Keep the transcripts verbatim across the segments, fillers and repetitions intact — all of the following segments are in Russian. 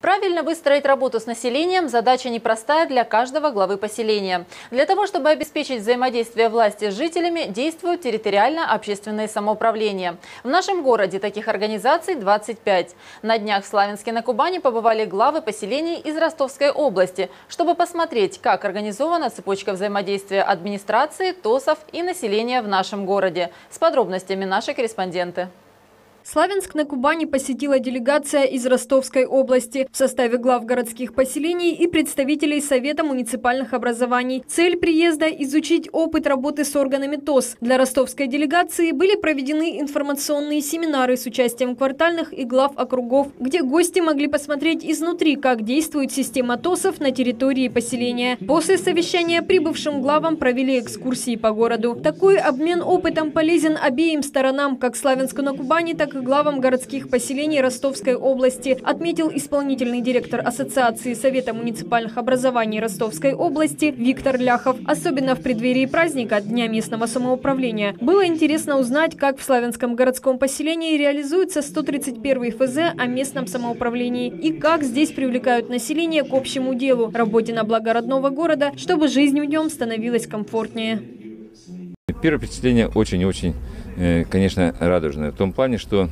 Правильно выстроить работу с населением – задача непростая для каждого главы поселения. Для того, чтобы обеспечить взаимодействие власти с жителями, действуют территориально-общественные самоуправления. В нашем городе таких организаций двадцать пять. На днях в Славянске-на-Кубани побывали главы поселений из Ростовской области, чтобы посмотреть, как организована цепочка взаимодействия администрации, ТОСов и населения в нашем городе. С подробностями наши корреспонденты. Славянск-на-Кубани посетила делегация из Ростовской области в составе глав городских поселений и представителей Совета муниципальных образований. Цель приезда – изучить опыт работы с органами ТОС. Для ростовской делегации были проведены информационные семинары с участием квартальных и глав округов, где гости могли посмотреть изнутри, как действует система ТОСов на территории поселения. После совещания прибывшим главам провели экскурсии по городу. Такой обмен опытом полезен обеим сторонам, как Славянску-на-Кубани, так и главам городских поселений Ростовской области, отметил исполнительный директор Ассоциации Совета муниципальных образований Ростовской области Виктор Ляхов. Особенно в преддверии праздника Дня местного самоуправления было интересно узнать, как в Славянском городском поселении реализуется сто тридцать первый эф зэ о местном самоуправлении и как здесь привлекают население к общему делу – работе на благо родного города, чтобы жизнь в нем становилась комфортнее. Первое впечатление очень-очень, конечно, радужное. В том плане, что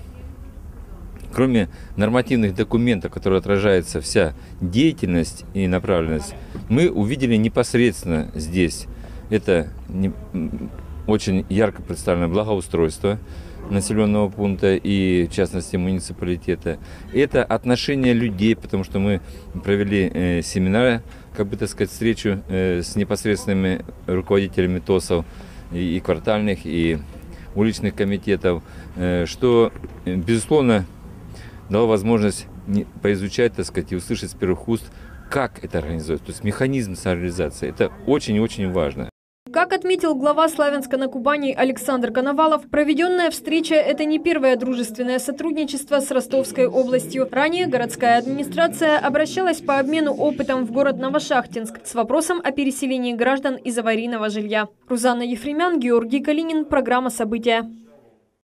кроме нормативных документов, которые отражается вся деятельность и направленность, мы увидели непосредственно здесь. Это очень ярко представленное благоустройство населенного пункта и, в частности, муниципалитета. Это отношение людей, потому что мы провели семинар, как бы так сказать, встречу с непосредственными руководителями ТОСов, и квартальных, и уличных комитетов, что, безусловно, дало возможность поизучать, так сказать, и услышать с первых уст, как это организуется, то есть механизм самореализации. Это очень и очень важно. Как отметил глава Славянска-на-Кубани Александр Коновалов, проведенная встреча – это не первое дружественное сотрудничество с Ростовской областью. Ранее городская администрация обращалась по обмену опытом в город Новошахтинск с вопросом о переселении граждан из аварийного жилья. Рузанна Ефремян, Георгий Калинин. Программа «События».